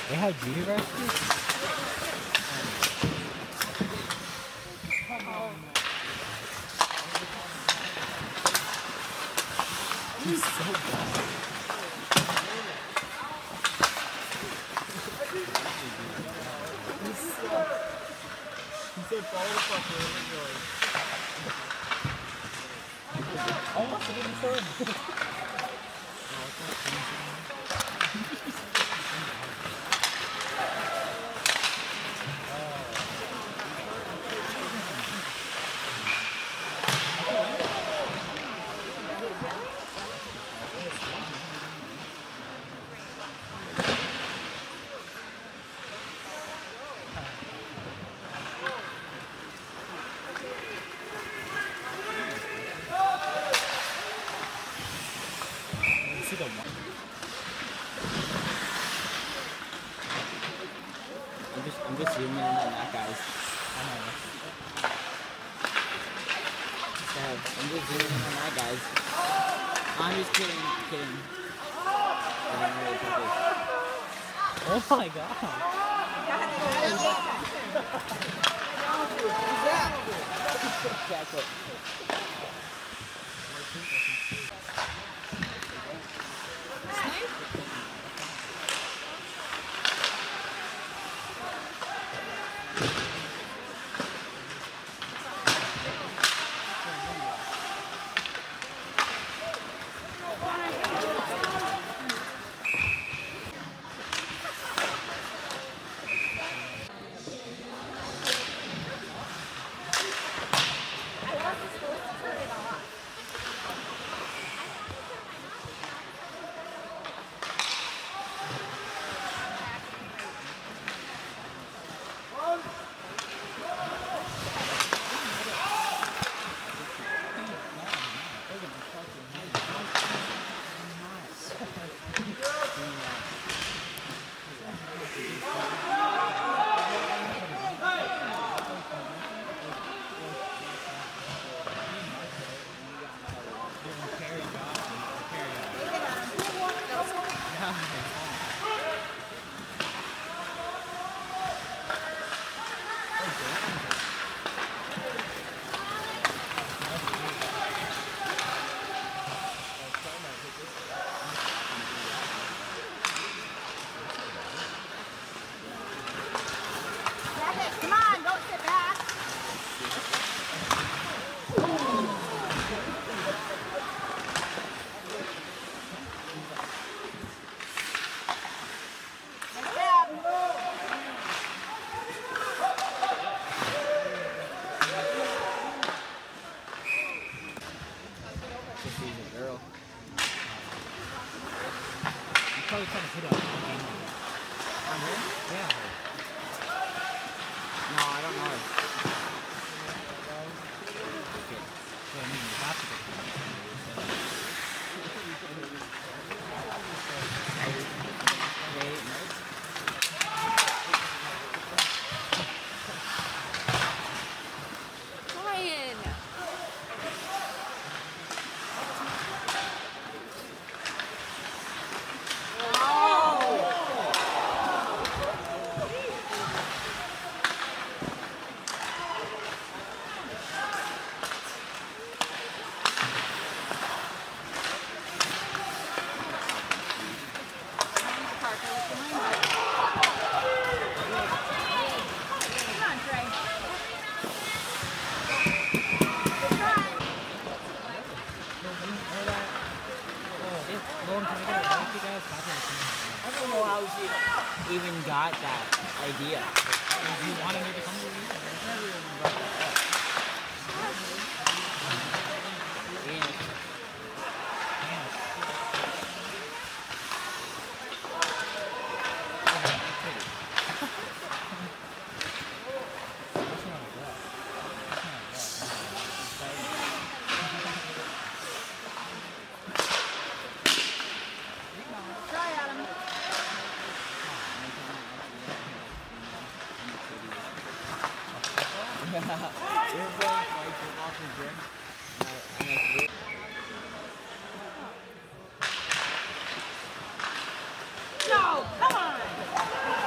They have universities? He's so bad. He said follow the fuck wherever it goes. Almost didn't turn. I'm just zooming in on that, guys. So, I'm just zooming in on that, guys. I'm just kidding. Oh my god. Exactly. Probably trying to put up a game on him. Yeah. No, I don't know. Okay. So, I mean, you have to get Ryan! I don't know how she even got that idea. You wanted me to come to me? No, come on!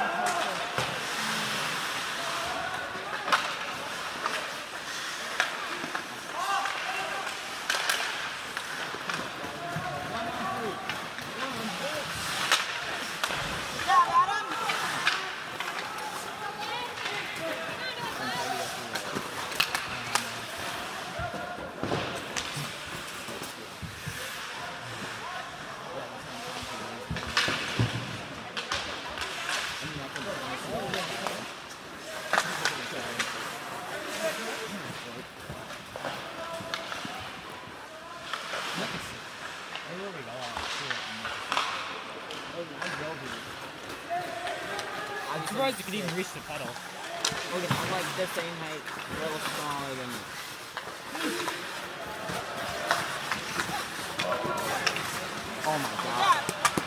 surprised you could even reach the pedal. Okay, I'm like the same height, a little smaller than you. Oh my god.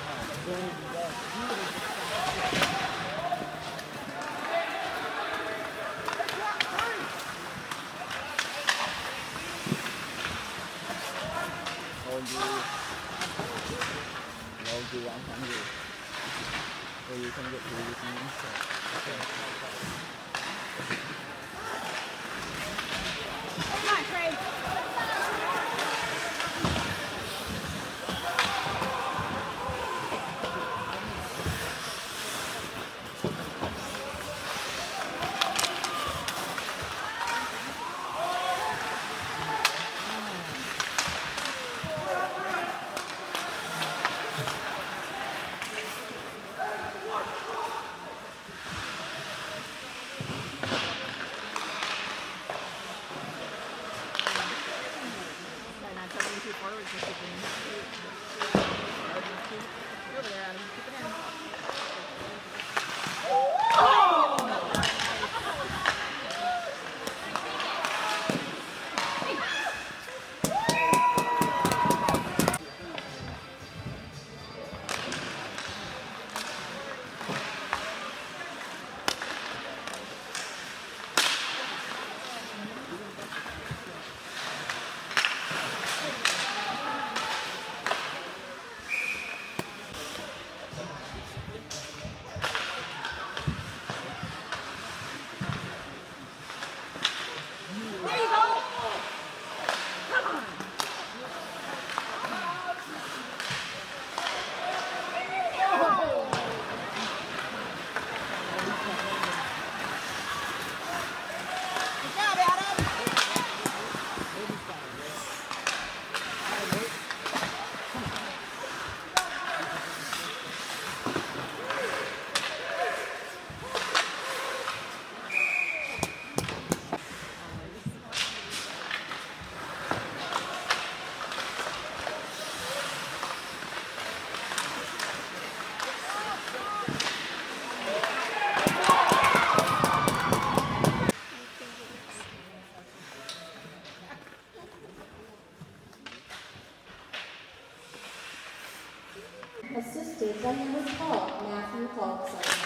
I'm hungry. Or you can get food with me instead. Come on, Trey. Assisted by Henry Paul, Matthew Clarkson.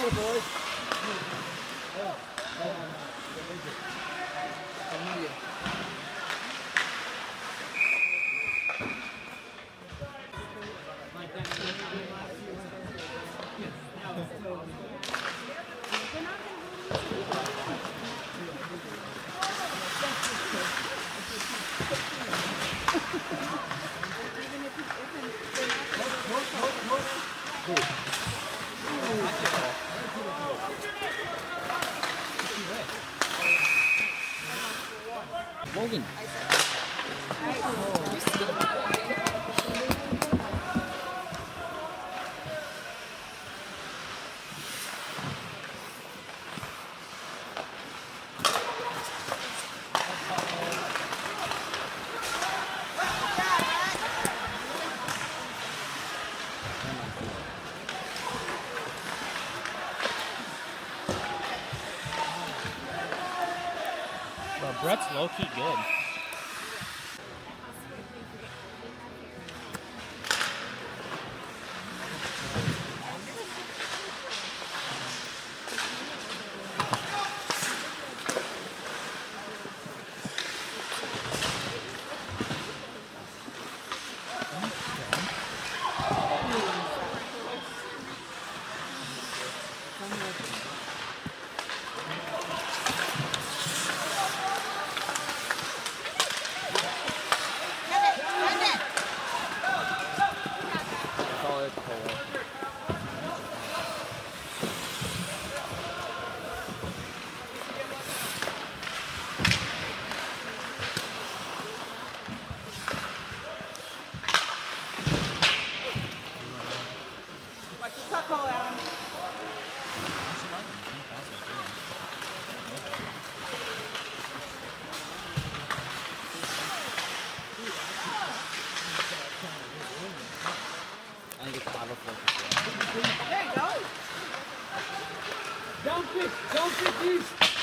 Morgan. But Brett's low-key good. There you go. Don't pick these.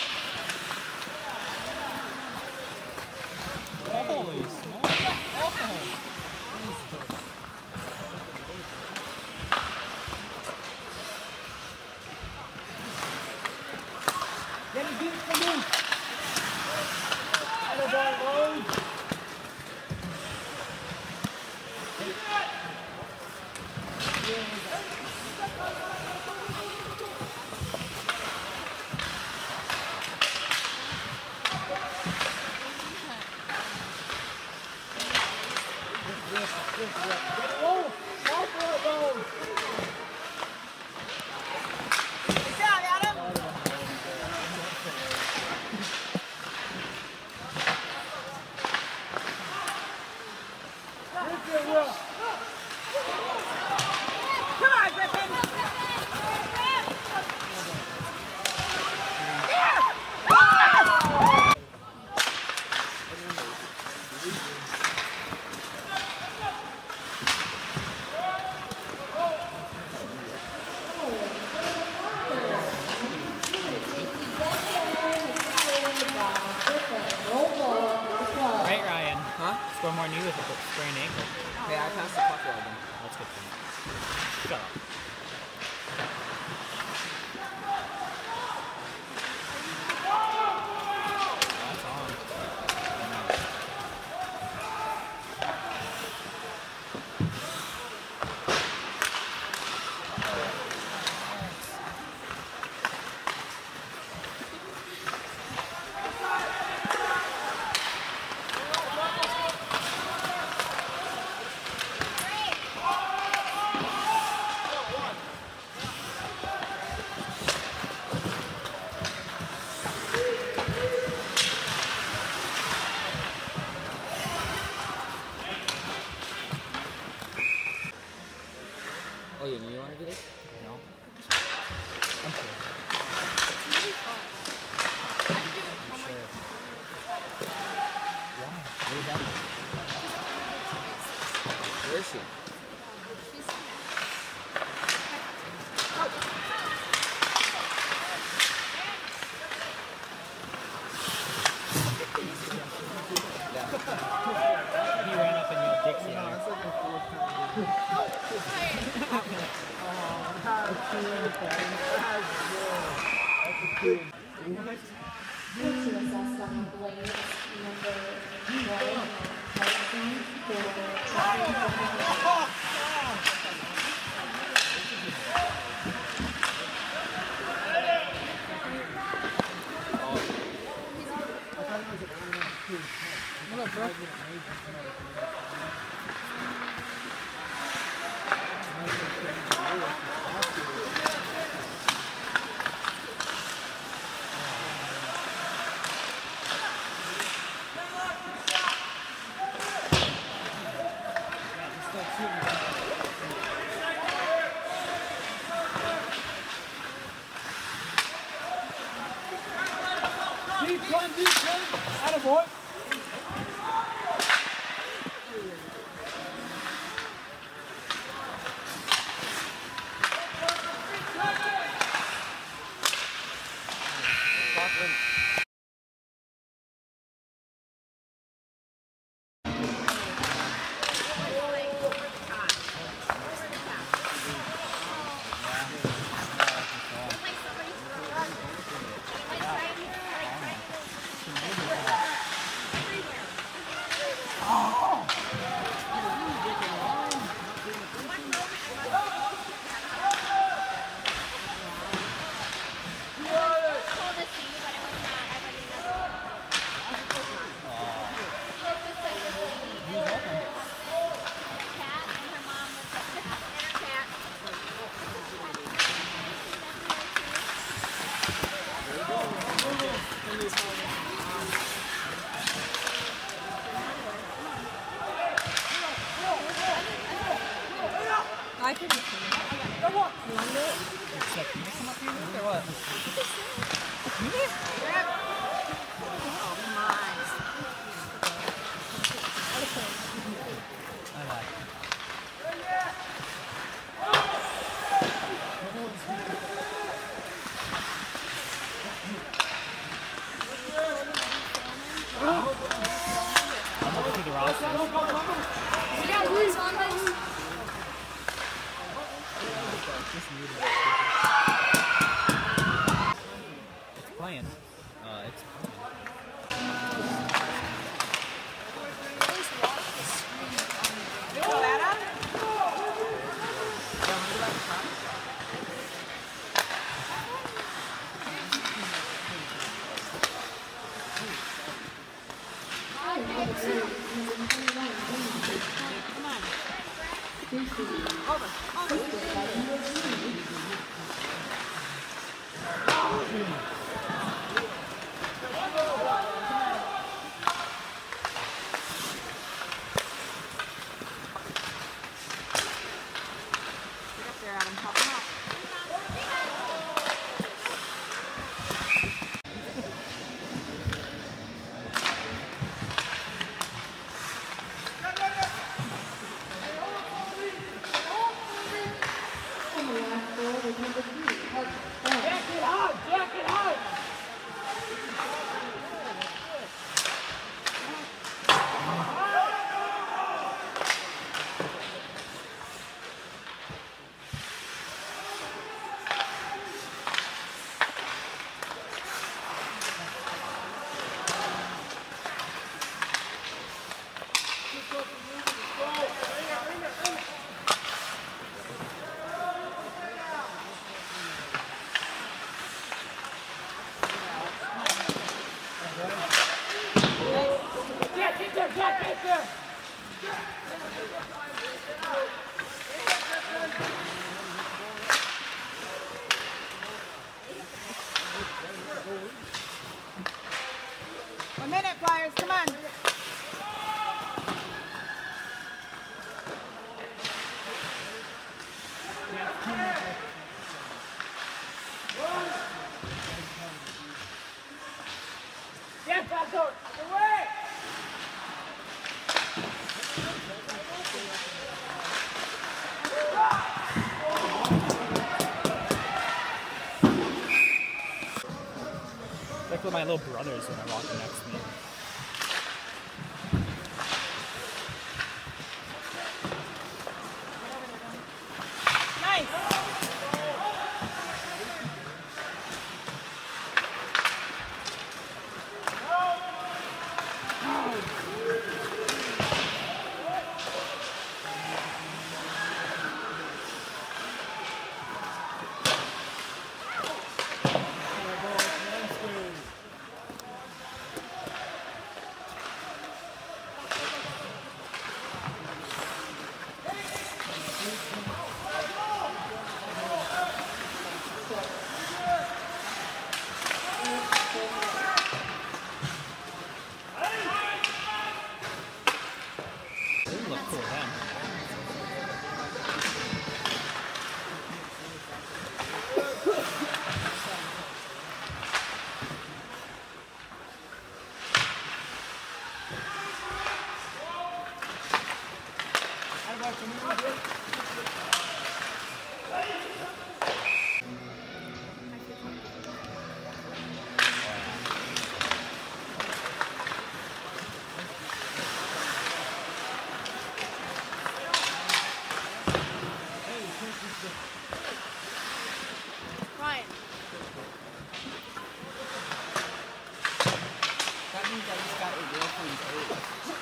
Holy smokes. Let me get it from you. Load. Right, Ryan. Huh? Score more than you with a sprained ankle. Hey, I passed the puck well then. That's good for you. Shut up. That's on. To assess on the blades, number 12, Tyson, for traffic. Attaboy. I can just you want it? Come up here or what? I'm looking through the roster. Yeah, who's on this? It's playing. It's And the last goal was number 3, Park. Jack it hard! Jack, get there! Jack, get there! 1 minute, Flyers, come on. Jack, back door! Away! like with my little brothers when they're walking next to me. Nice. 9. That means I just got a girlfriend too.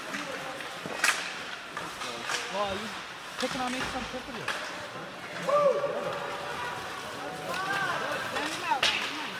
Well, you picking on me because I'm tripping you. Send him out. Come on.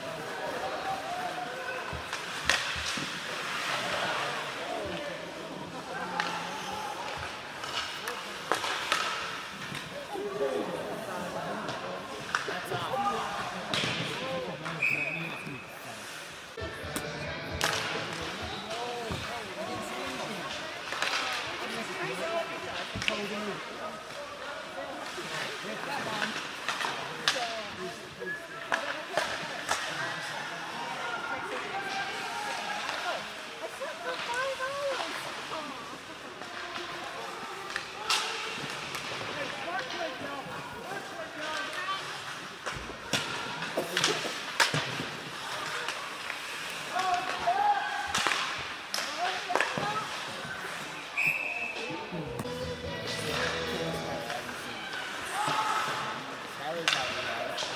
That was how it was.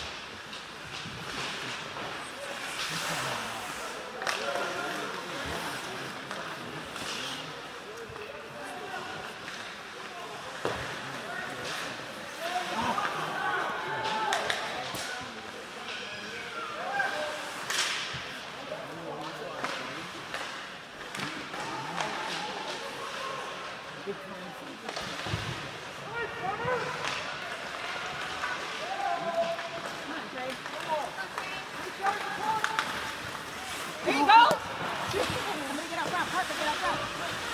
Here you go. Somebody get out front. Parker, get out front.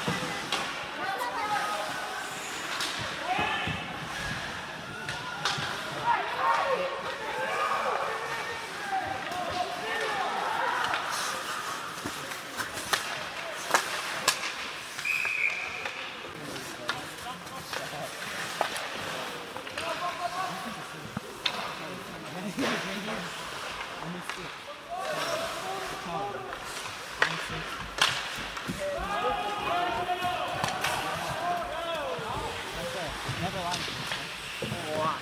Never lied.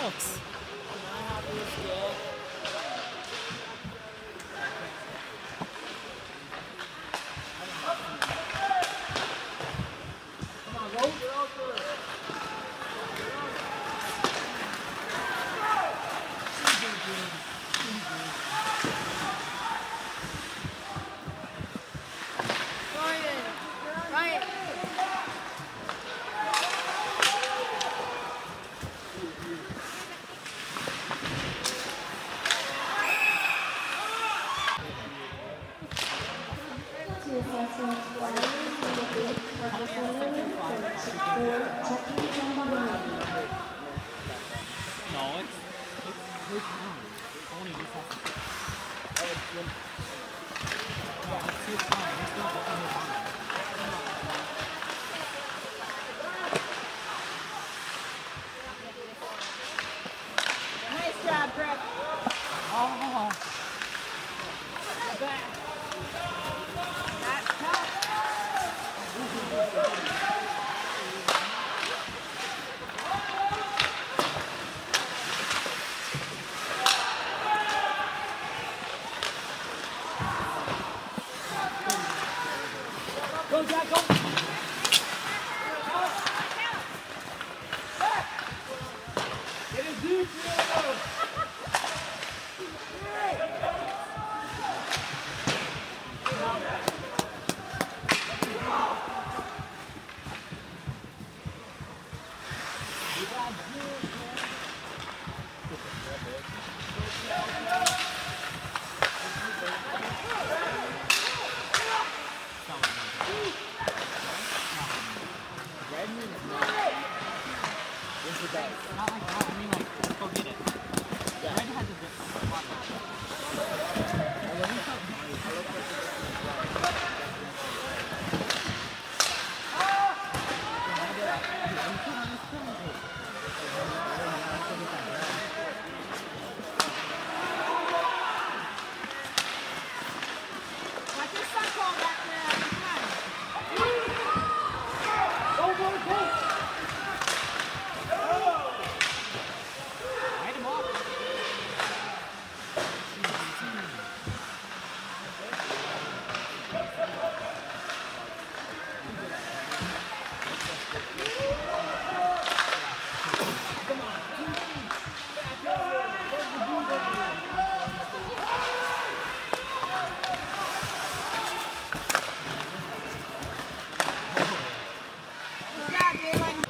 sucks. Can I have this gift? Come on, go. Get out there. To assess one's players, we will look for the player for checking on the line. No, it's his time. Only just has to. No, it's his time. He's not open his time. Nice job, Greg. Oh. Back. That's tough. Go, Jack, go. Get it deep, Diego. Yes, it does. Not like that. I mean, like, go get it. Yeah. Red has a good spot. And when you talk Mario, I look like Watch your son call back there every time. Go, go, go. Light him up. Good job, Jalen.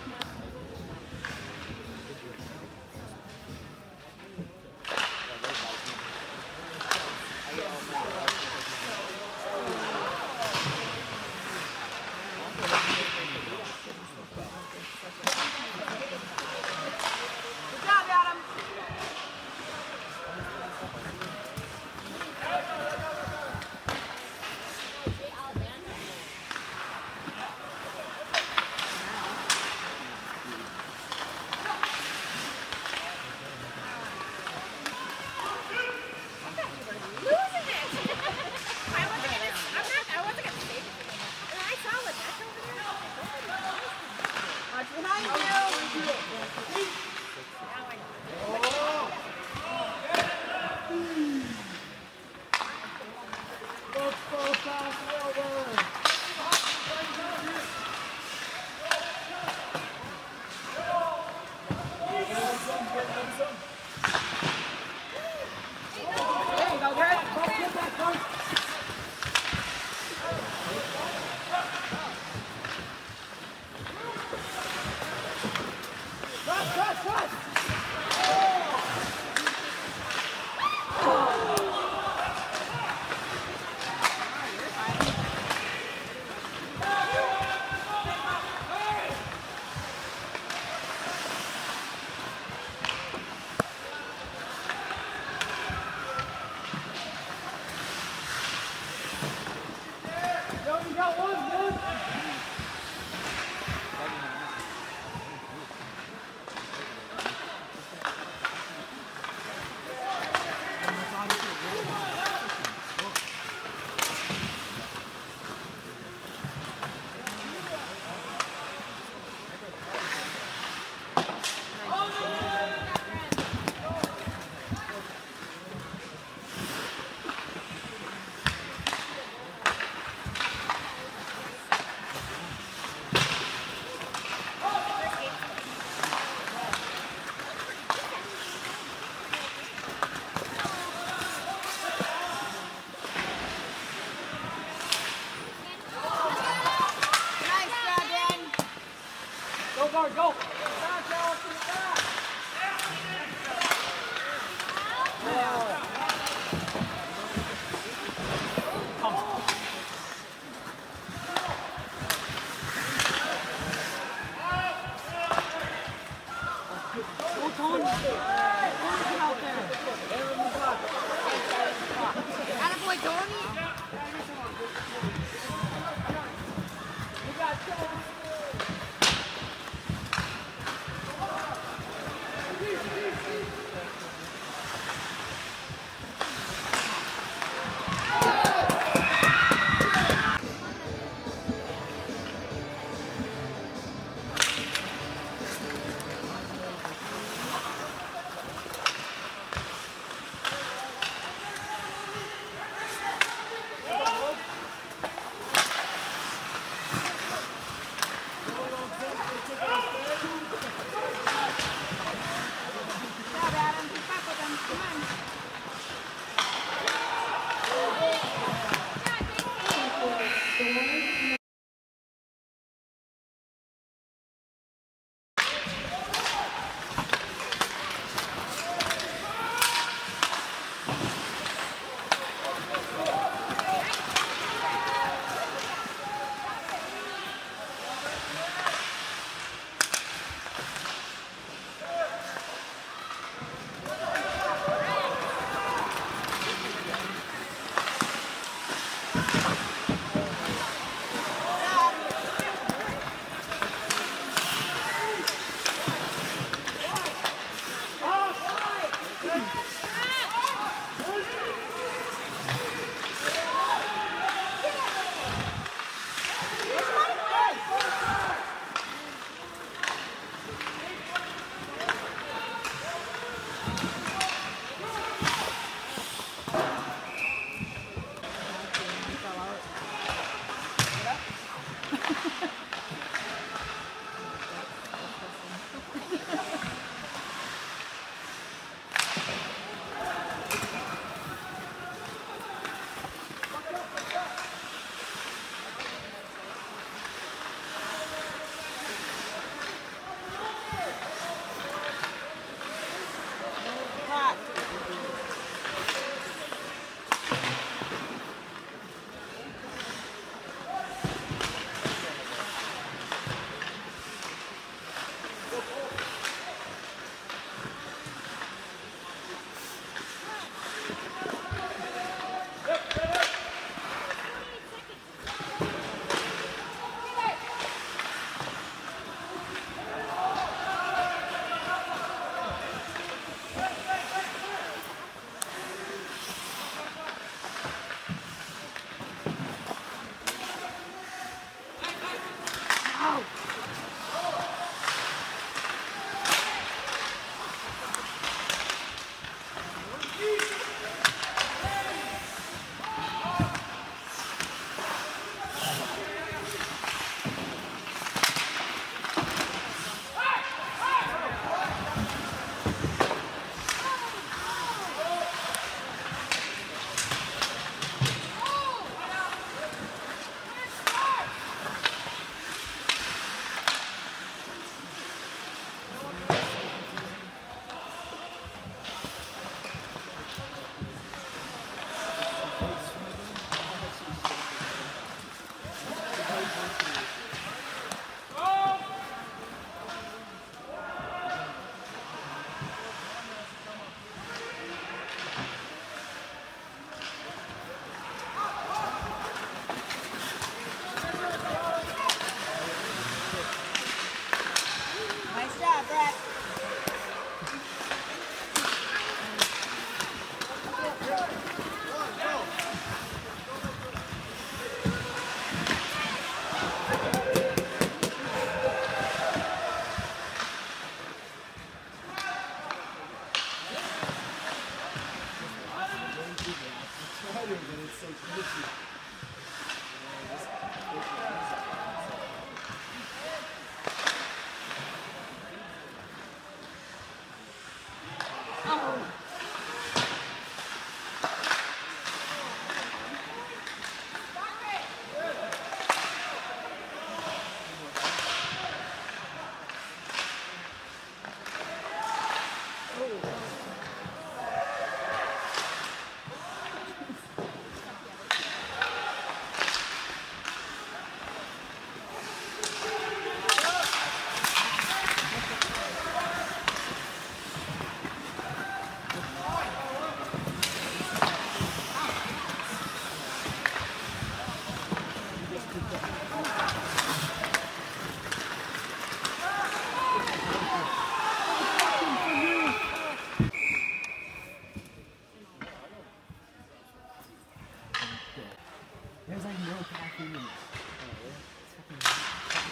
guard, go. Back out to the back. Come on. Go, Tony. Get out there. Attaboy, Tony.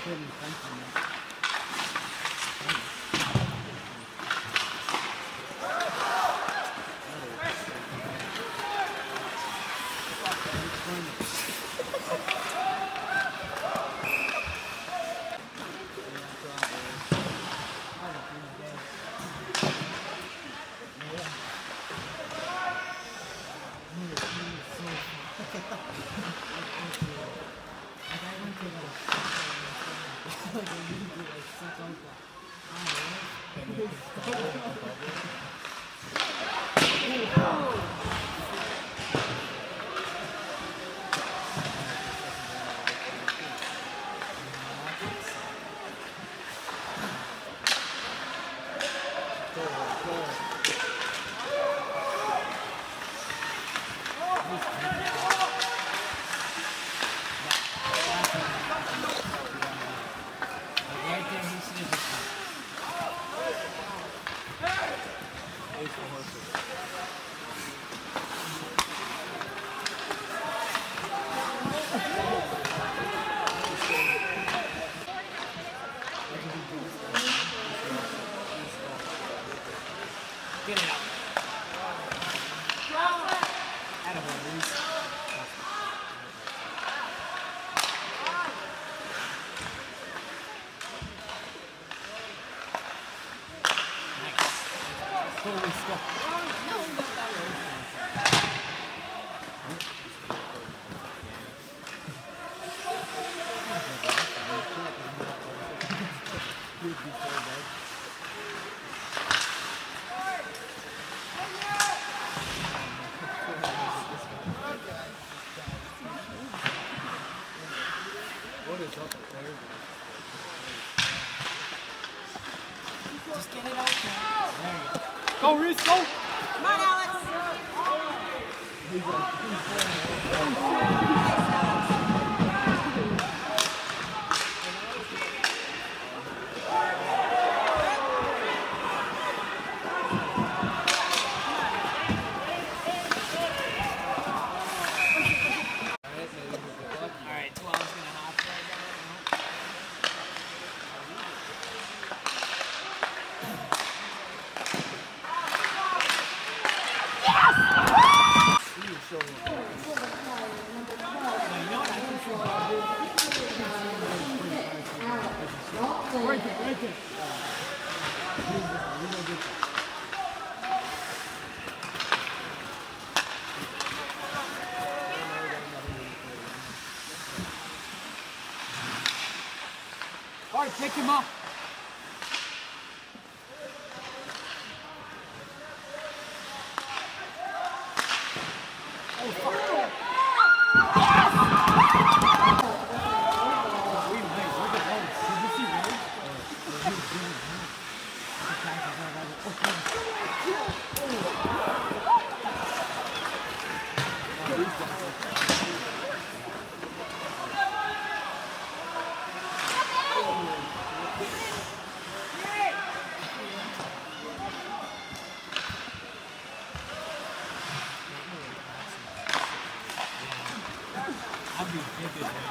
pretty funky. Get it out. Attaboy, Reese. Nice. Holy stuff. Just get it out there. Go, Reese, go! Come on, Alex. Alright, 12's gonna hop right now. Alright, pick him up. I'd be vivid right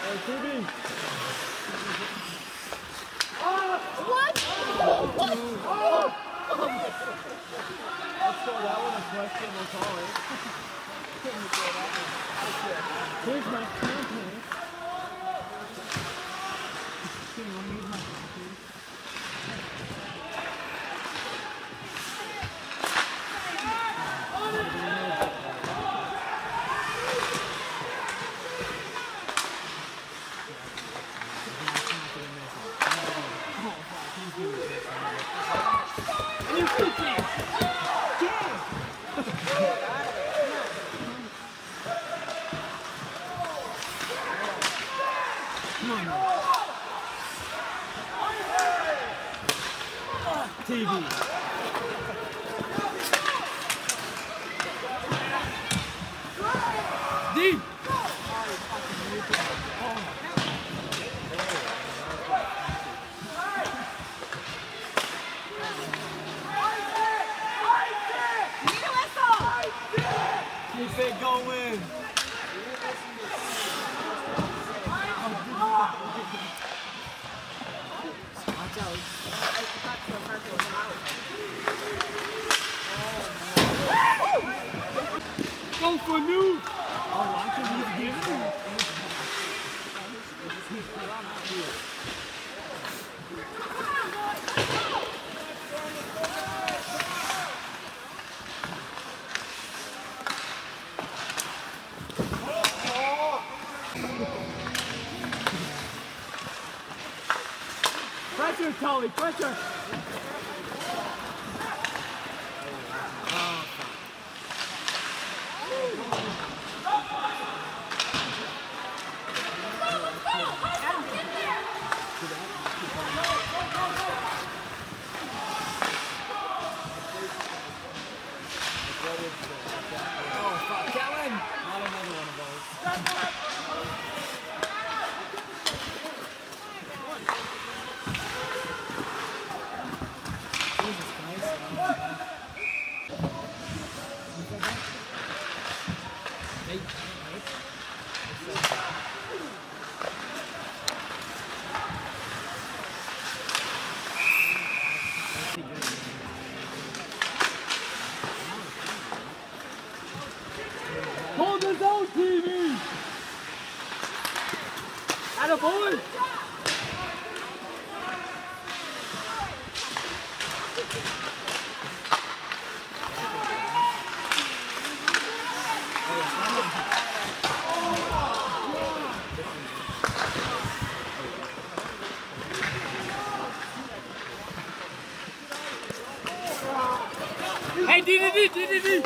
What? Let's call that one a questionable call, eh? Here's my content. TV. D. Keep it going. Watch out. Go for new. Oh, watch him. He's giving. Pressure, Tully, pressure! Oh, fuck, Kellen! Not another one of those. Jesus Christ. Hey, hold his own TV! Attaboy! Hey, DDD!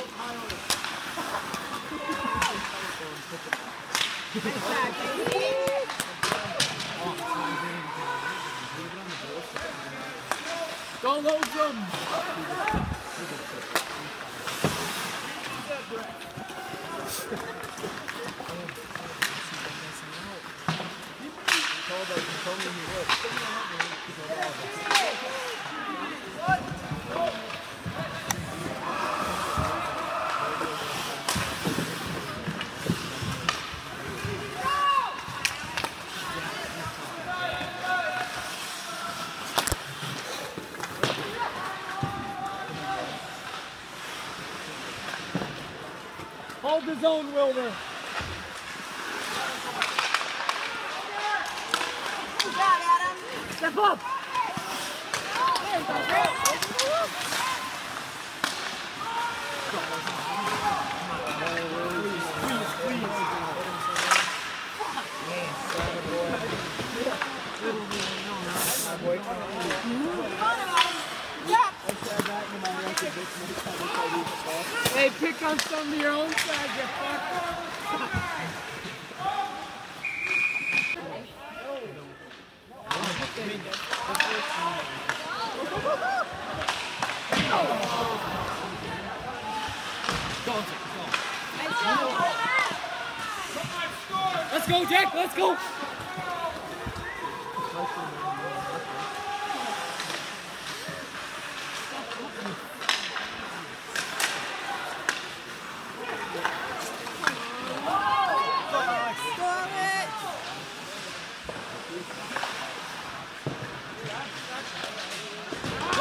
Go load them! Hold the zone, Wilder. You got it, Adam. Step up. Hey, pick on some of your own side, you fucker. Let's go, Jack, let's go.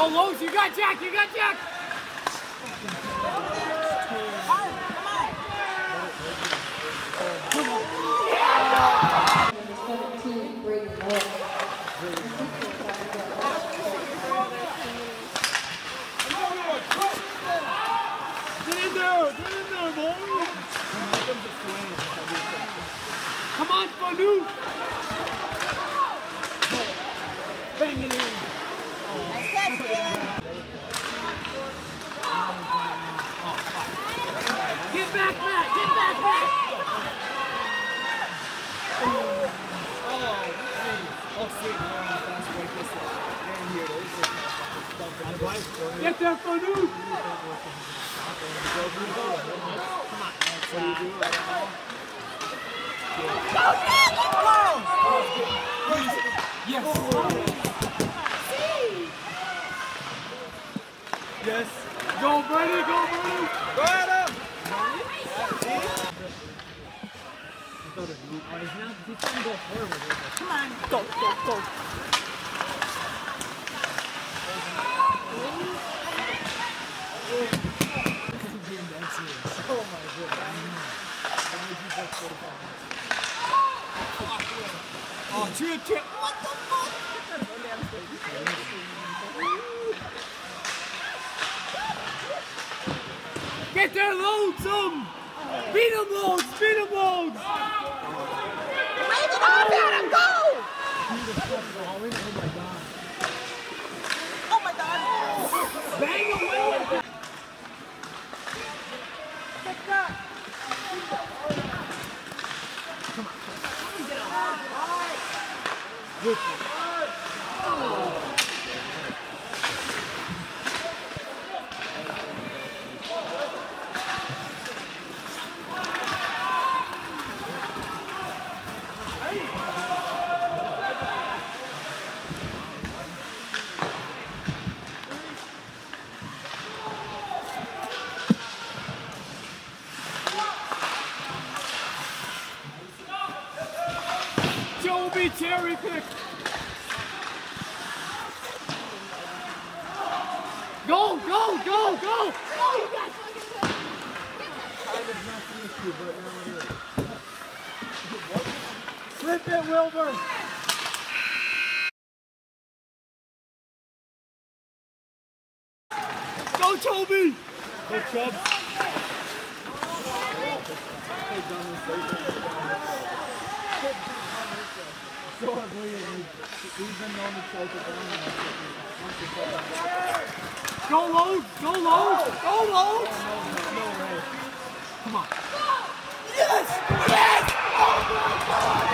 Go Lowe's, you got Jack, you got Jack! Number 17, Brady Moore. Get in there, boy! Come on, Fanu! Bang it in! Nice catch, Dylan. Get back, Matt! Get back, Matt! Oh, sweet. Get there, Fanu! Come on. Yes. Yes. Go, Brady, go, Brady! Go at him! Come on. Go, go, go! Oh my goodness. Oh, trip. What the fuck? Get there, Loads him! Beat him, Loads! Beat him, Loads! Wave it off at him. Go! Oh my God. Bang away! Joby cherry pick! Go, go, go, go! Oh, you got Flip it, Wilbur! Go, Toby! Go, Chubb! So ugly, we've been known to choke it down. Go Lowe's! Go Lowe's! Go Lowe's! No way. Come on. Yes! Yes! Oh my God!